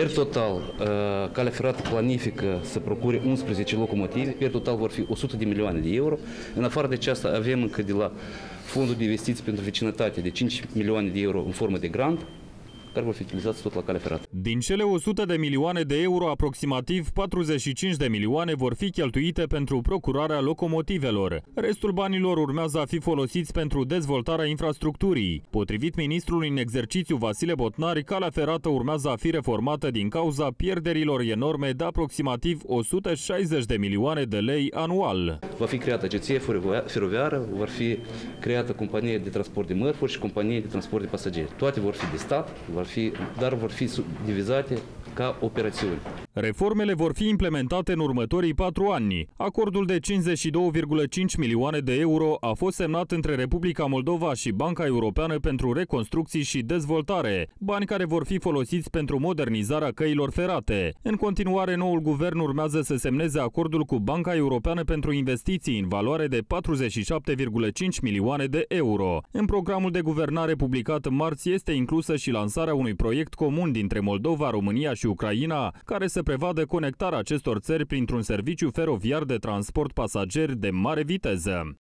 Per total, Calea Ferată planifică să procure 11 locomotive, per total vor fi 100 de milioane de euro. În afară de aceasta avem încă de la Fondul de Investiții pentru Vecinătate de 5 milioane de euro în formă de grant, care vor fi utilizați tot la Calea Ferată. Din cele 100 de milioane de euro, aproximativ 45 de milioane vor fi cheltuite pentru procurarea locomotivelor. Restul banilor urmează a fi folosiți pentru dezvoltarea infrastructurii. Potrivit ministrului în exercițiu Vasile Botnari, Calea Ferată urmează a fi reformată din cauza pierderilor enorme de aproximativ 160 de milioane de lei anual. Va fi creată agenție feroviară, vor fi creată companie de transport de mărfuri și companie de transport de pasageri. Toate vor fi de stat, dar vor fi divizate ca operațiuni. Reformele vor fi implementate în următorii 4 ani. Acordul de 52,5 milioane de euro a fost semnat între Republica Moldova și Banca Europeană pentru Reconstrucții și Dezvoltare, bani care vor fi folosiți pentru modernizarea căilor ferate. În continuare, noul guvern urmează să semneze acordul cu Banca Europeană pentru Investiții în valoare de 47,5 milioane de euro. În programul de guvernare publicat în marți este inclusă și lansarea unui proiect comun dintre Moldova, România și Ucraina, care să prevadă conectarea acestor țări printr-un serviciu feroviar de transport pasageri de mare viteză.